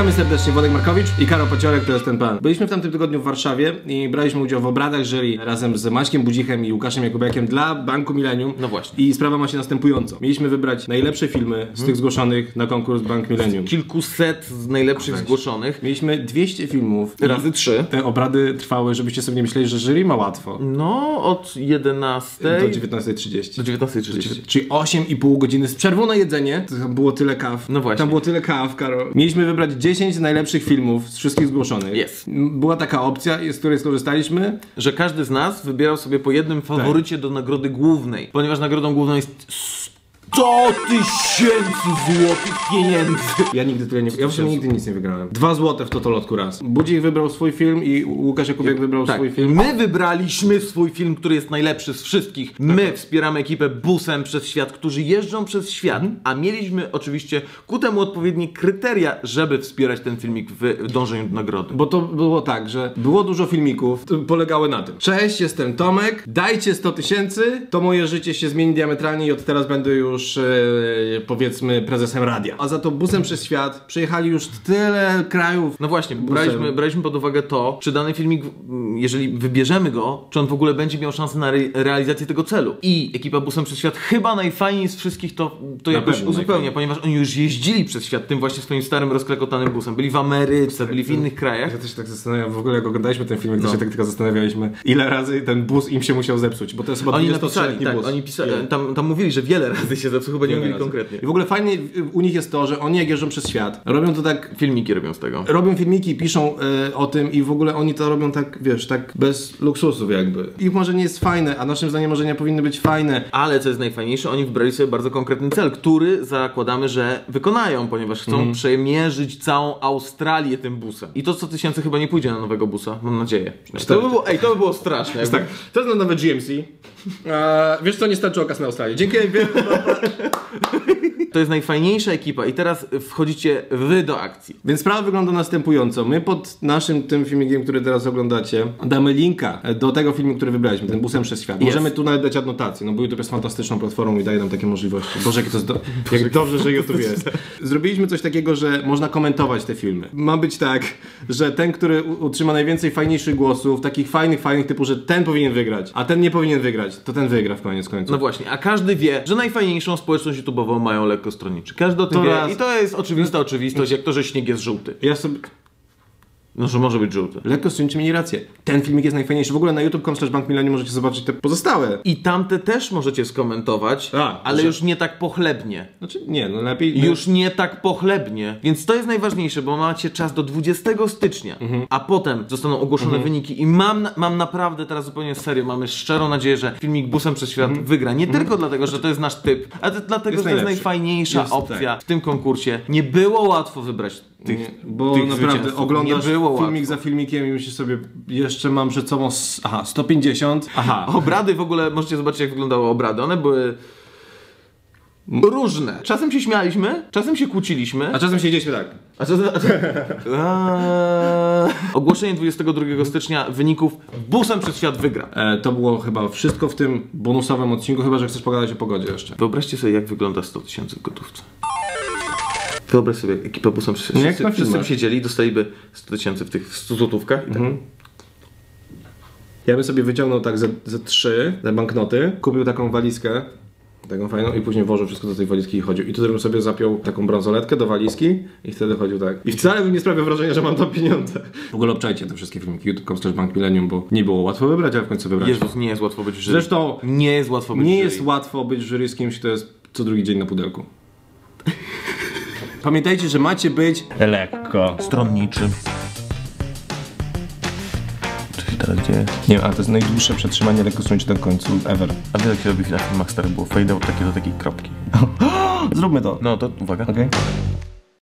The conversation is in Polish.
Witamy serdecznie, Władek Markowicz i Karol Paciorek, to jest ten pan. Byliśmy w tamtym tygodniu w Warszawie i braliśmy udział w obradach jury razem z Maćkiem Budzichem i Łukaszem Jakubiakiem dla Banku Millennium. No właśnie. I sprawa ma się następująco. Mieliśmy wybrać najlepsze filmy z tych zgłoszonych na konkurs Bank Millennium. Kilkuset z najlepszych zgłoszonych. Mieliśmy 200 filmów. Razy 3. Te obrady trwały, żebyście sobie nie myśleli, że jury ma łatwo. No, od 11 do 19:30. Do 19:30. Czyli 8,5 godziny z przerwą na jedzenie. Tam było tyle kaw. No właśnie. Tam było tyle kaw, Karol. Mieliśmy wybrać 10 najlepszych filmów z wszystkich zgłoszonych. Jest. Była taka opcja, z której skorzystaliśmy. Że każdy z nas wybierał sobie po jednym faworycie do nagrody głównej. Ponieważ nagrodą główną jest 100 000 złotych pieniędzy. Ja nigdy tyle nie... Ja w sumie nigdy nic nie wygrałem. 2 złote w Totolotku raz. Budzik wybrał swój film i Łukasz Jakubiak wybrał swój film. My wybraliśmy swój film, który jest najlepszy z wszystkich. My wspieramy ekipę Busem przez Świat, którzy jeżdżą przez świat. A mieliśmy oczywiście ku temu odpowiednie kryteria, żeby wspierać ten filmik w dążeniu do nagrody. Bo to było tak, że było dużo filmików, które polegały na tym. Cześć, jestem Tomek, dajcie 100 000, to moje życie się zmieni diametralnie i od teraz będę już powiedzmy prezesem radia. A za to Busem przez Świat przyjechali już tyle krajów. No właśnie, braliśmy pod uwagę to, czy dany filmik, jeżeli wybierzemy go, czy on w ogóle będzie miał szansę na realizację tego celu. I ekipa Busem przez Świat chyba najfajniej z wszystkich to jakoś uzupełnia, ponieważ oni już jeździli przez świat tym właśnie swoim starym, rozklekotanym busem. Byli w Ameryce, byli w innych krajach. Ja też się tak zastanawiam, w ogóle jak oglądaliśmy ten film, to się tak tylko zastanawialiśmy, ile razy ten bus im się musiał zepsuć, bo to jest chyba 23-letni bus. Oni pisali, tam mówili, że wiele razy się zepsuł, chyba nie mówili konkretnie. I w ogóle fajnie u nich jest to, że oni jak jeżdżą przez świat, robią to tak... Filmiki robią z tego. Robią filmiki, piszą o tym i w ogóle oni to robią tak, wiesz, tak bez luksusów jakby. Ich marzenie jest fajne, a naszym zdaniem marzenia powinny być fajne. Ale co jest najfajniejsze, oni wybrali sobie bardzo konkretny cel, który zakładamy, że wykonają, ponieważ chcą przemierzyć całą Australię tym busem. I to 100 000 chyba nie pójdzie na nowego busa, mam nadzieję. To by było straszne. Jest tak, to jest na nowe GMC. Wiesz co, nie starczy okaz na Australię. Dziękuję. To jest najfajniejsza ekipa i teraz wchodzicie wy do akcji. Więc sprawa wygląda następująco. My pod naszym tym filmikiem, który teraz oglądacie, damy linka do tego filmu, który wybraliśmy, ten Busem przez Świat. Możemy tu nawet dać adnotację, no bo YouTube jest fantastyczną platformą i daje nam takie możliwości. Boże, jak to jest jak dobrze, że YouTube jest. Zrobiliśmy coś takiego, że można komentować te filmy. Ma być tak, że ten, który utrzyma najwięcej fajniejszych głosów, takich fajnych typu, że ten powinien wygrać, a ten nie powinien wygrać, to ten wygra w koniec końców. No właśnie, a każdy wie, że najfajniejszą społeczność YouTube'ową mają lekkostronniczy. Każdy o tym wie i to jest oczywista oczywistość, jak to, że śnieg jest żółty. Ja sobie... No, że może być żółty. Lekkostronniczy mieli rację. Ten filmik jest najfajniejszy. W ogóle na youtube.com/Bank Millennium możecie zobaczyć te pozostałe. I tamte też możecie skomentować, ale już nie tak pochlebnie. Znaczy, nie, no lepiej... Już nie tak pochlebnie. Więc to jest najważniejsze, bo macie czas do 20 stycznia, a potem zostaną ogłoszone wyniki i mam naprawdę teraz zupełnie serio, mamy szczerą nadzieję, że filmik Busem przez Świat wygra. Nie tylko dlatego, że to jest nasz typ, ale dlatego, że to jest najfajniejsza opcja w tym konkursie. Nie było łatwo wybrać bo naprawdę oglądasz filmik za filmikiem i myślisz sobie, jeszcze mam przed sobą 150. Obrady w ogóle, możecie zobaczyć jak wyglądały obrady. One były różne. Czasem się śmialiśmy, czasem się kłóciliśmy. A czasem siedzieliśmy tak. Ogłoszenie 22 stycznia wyników Busem przez Świat wygra. To było chyba wszystko w tym bonusowym odcinku, chyba że chcesz pogadać o pogodzie jeszcze. Wyobraźcie sobie jak wygląda 100 000 w gotówce. Wyobraź sobie, ekipa Busem przez Świat. Wszyscy by siedzieli, dostaliby 100 000 w tych 100 złotówkach. Ja bym sobie wyciągnął tak ze 3 banknoty, kupił taką walizkę, taką fajną i później włożył wszystko do tej walizki i chodził. I tutaj bym sobie zapiął taką bransoletkę do walizki i wtedy chodził tak. I wcale bym nie sprawiał wrażenia, że mam tam pieniądze. W ogóle obczajcie te wszystkie filmiki youtube.com/Bank Millennium, bo nie było łatwo wybrać, ale w końcu wybrać. Jezus, nie jest łatwo być w jury. Zresztą nie jest łatwo być w jury. Nie jest łatwo być w jury z kimś, kto jest co drugi dzień na pudelku. Pamiętajcie, że macie być lekko stronniczy. Czyli teraz gdzie jest? Nie wiem, ale to jest najdłuższe przetrzymanie lekkostronniczego końcu ever. A wiesz jak się robi na filmach starych? Było fade out takie do takiej kropki. Zróbmy to. No to uwaga. Okay.